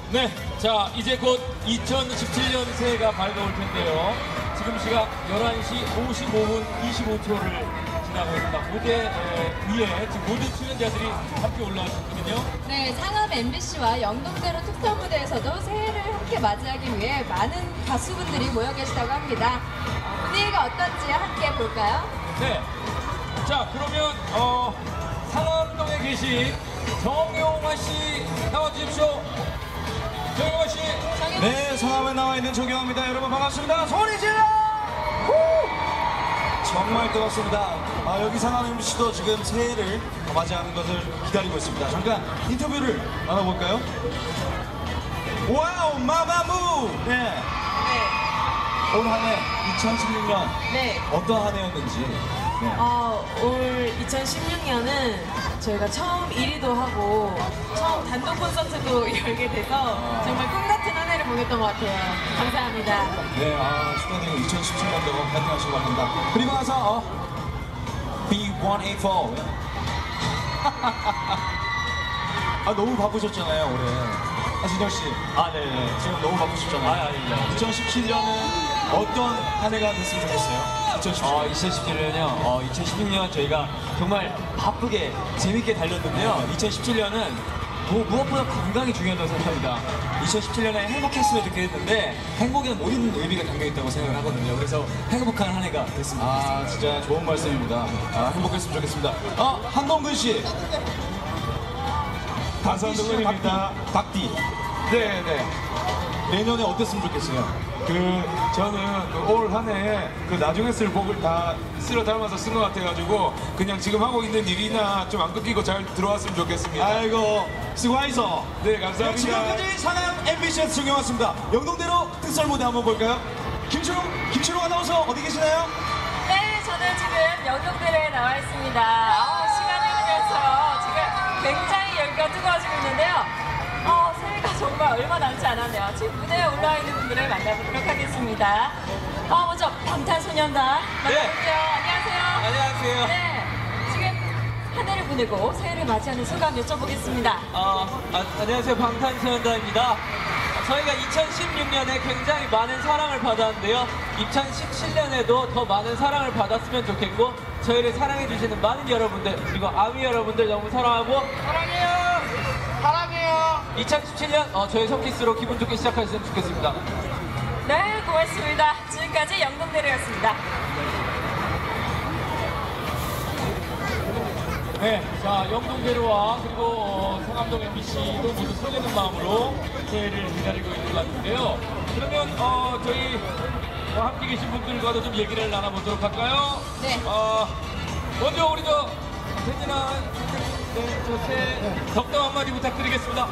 네, 자 이제 곧 2017년 새해가 밝아올 텐데요. 지금 시각 11시 55분 25초를 지나고 있습니다. 무대 위에 지금 모든 출연자들이 함께 올라왔거든요. 네, 상암 MBC와 영동대로 특설 무대에서도 새해를 함께 맞이하기 위해 많은 가수분들이 모여 계시다고 합니다. 분위기가 어떤지 함께 볼까요? 네, 자 그러면 상암동에 계신 정용화 씨 나와주십시오. 정용화 씨. 네, 상암에 나와 있는 정용화입니다. 여러분 반갑습니다. 소리 질러! 정말 뜨겁습니다. 여기 상암 MBC도 지금 새해를 맞이하는 것을 기다리고 있습니다. 잠깐 인터뷰를 나눠볼까요? 와우, 마마무! 네. 올 한 해 2016년 네. 어떤 한 해였는지. 네. 올 2016년은 저희가 처음 1위도 하고 처음 단독 콘서트도 열게 돼서 정말 꿈 같은 한 해를 보냈던 것 같아요. 감사합니다. 네, 축하드리고 2017년도 파이팅 하시기 바랍니다. 그리고 나서 B1A4 너무 바쁘셨잖아요 올해. 진영 씨. 네네. 지금 너무 바쁘셨잖아요. 2017년은 어떤 한 해가 됐으면 좋겠어요? 2017년이요. 2016년 저희가 정말 바쁘게 재밌게 달렸는데요. 2017년은 무엇보다 건강이 중요하다고 생각합니다. 2017년에 행복했으면 좋겠는데 행복에는 모든 의미가 담겨있다고 생각을 하거든요. 그래서 행복한 한 해가 됐으면 좋겠습니다. 진짜 좋은 말씀입니다. 행복했으면 좋겠습니다. 한동근 씨. 한동근입니다. 닭띠. 네네. 내년에 어땠으면 좋겠어요? 저는 올 한 해 나중에 쓸 곡을 다 쓸어 담아서 쓴 것 같아가지고 그냥 지금 하고 있는 일이나 좀 안 끊기고 잘 들어왔으면 좋겠습니다. 아이고, 수고하이소. 네, 감사합니다. 지금까지 상암 MBC에서 정용화입니다. 영동대로 특설 무대 한번 볼까요? 김철웅 아나운서 어디 계시나요? 네, 저는 지금 영동대로에 나와 있습니다. 시간이 흐르면서 지금 굉장히 열기가 뜨거워지고 있는데요. 새해가 정말 얼마 남지 않았네요. 지금 무대에 올라와 있는 분들을 만나보도록 하겠습니다. 먼저 방탄소년단 만나볼게요. 안녕하세요. 안녕하세요. 네, 지금 한 해를 보내고 새해를 맞이하는 소감 여쭤보겠습니다. 안녕하세요. 방탄소년단입니다. 저희가 2016년에 굉장히 많은 사랑을 받았는데요. 2017년에도 더 많은 사랑을 받았으면 좋겠고 저희를 사랑해주시는 많은 여러분들 그리고 아미 여러분들 너무 사랑하고 사랑해요. 2017년 저희 선키스로 기분 좋게 시작하셨으면 좋겠습니다. 네, 고맙습니다. 지금까지 영동대로였습니다. 네, 자 영동대로와 그리고 상암동 MBC도 모두 설레는 마음으로 새해를 기다리고 있는 것 같은데요. 그러면 저희 함께 계신 분들과도 좀 얘기를 나눠보도록 할까요? 네. 먼저 우리 세진아, 새해 덕담 한마디 부탁드리겠습니다.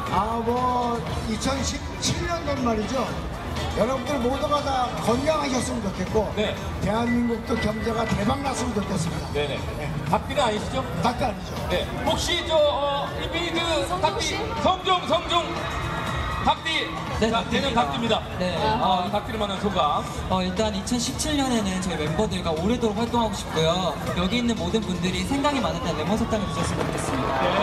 2017년도 말이죠. 여러분들 모두가 다 건강하셨으면 좋겠고, 네. 대한민국도 경제가 대박 났으면 좋겠습니다. 네네. 닭띠는 아니시죠? 닭도 아니죠. 네. 혹시 이비드 성종 씨? 닭띠 성종 닭띠. 네, 자, 내년 닭띠입니다. 네. 닭띠를 만난 소감. 일단 2017년에는 저희 멤버들과 오래도록 활동하고 싶고요. 여기 있는 모든 분들이 생각이 많았다는 레몬 사탕을 주셨으면 좋겠습니다. 네.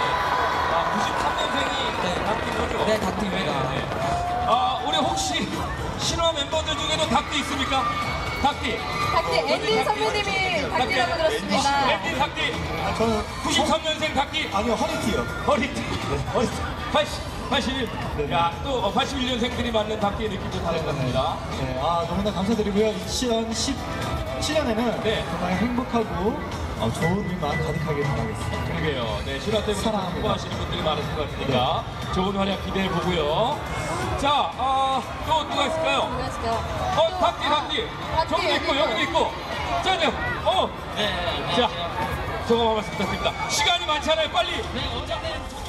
93년생이 네. 닭띠인 거죠? 네, 닭띠입니다. 네. 우리 혹시 신화 멤버들 중에도 닭띠 있습니까? 닭띠. 닭띠 앤디 선배님이 닭띠라고 들었습니다. 앤디 닭띠. 저는 93년생 닭띠. 아니요, 허리띠요. 허리띠. 81. 야, 또 81년생들이 맞는 닭띠의 느낌도 다른 것 같습니다. 네, 너무나 감사드리고요. 2017년에는 네. 정말 행복하고 좋은 일만 가득하길 바라겠습니다. 그러게요. 네, 신화 때문에 사랑합니다. 공부하시는 분들이 많으실 것 같으니까 좋은 활약 기대해 보고요. 자, 또 누가 있을까요? 누가 있을까요? 닭띠. 저기도 있고, 여기도 있고. 자, 자, 소감 한 말씀 부탁드립니다. 시간이 많잖아요, 빨리. 네, 어제는